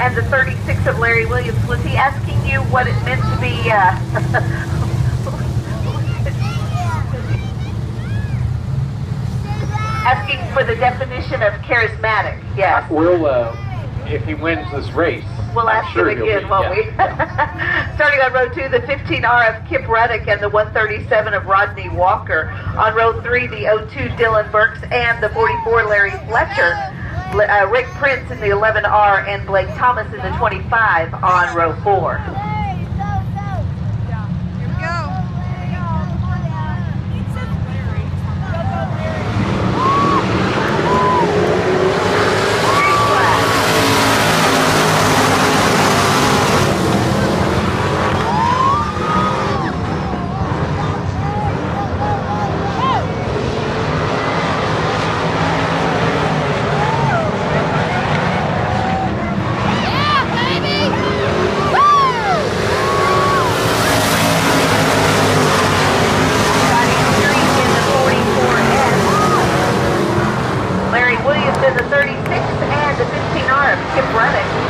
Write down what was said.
and the 36 of Larry Williams. Was he asking you what it meant to be, asking for the definition of charismatic? Yes. We'll, if he wins this race, we'll ask sure him again, won't we? Starting on row 2, the 15R of Kip Reddick and the 137 of Rodney Walker. On row 3, the 02 Dylan Burks and the 44 Larry Fletcher. Rick Prince in the 11R and Blake Thomas in the 25 on row 4. Larry Williams in the 36 and the 15R of Kip Reddick.